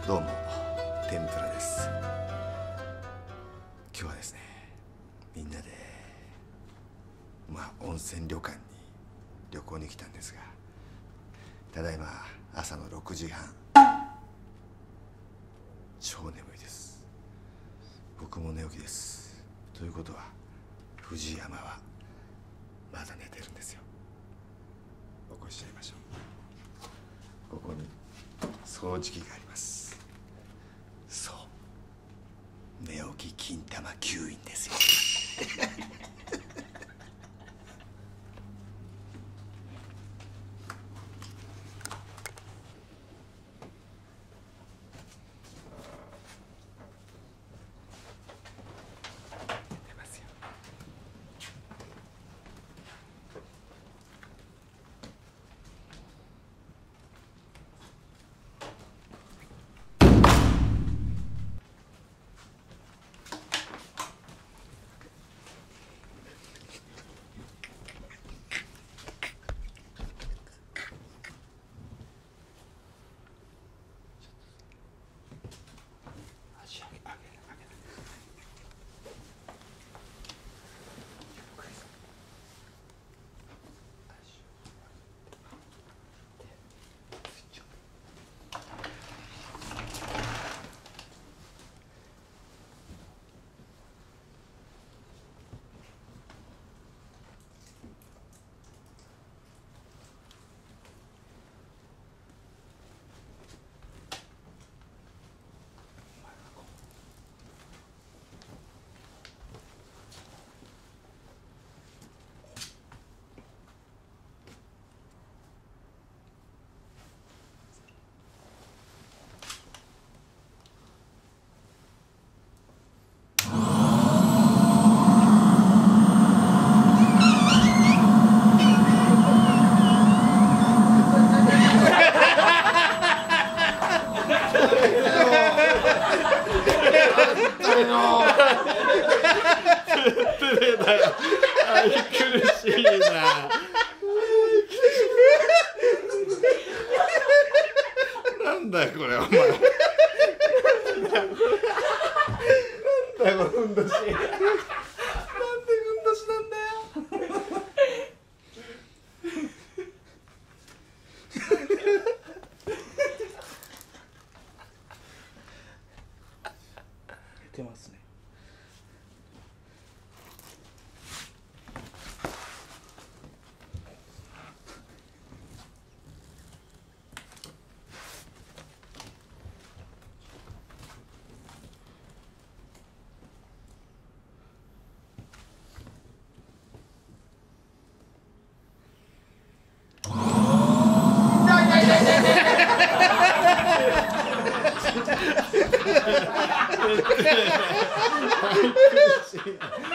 どうも天ぷらです。今日はですね、みんなで温泉旅館に旅行に来たんですが、ただいま朝の6時半、超眠いです。僕も寝起きです。ということは藤山はまだ寝てるんですよ。起こしちゃいましょう。ここに掃除機があります。そう、寝起き金玉吸引ですよ。出ますよ。愛苦しいな。なんだよこれお前。なんだよこのふんどし。なんでふんどしなんだよ。 寝てますね。 苦しい。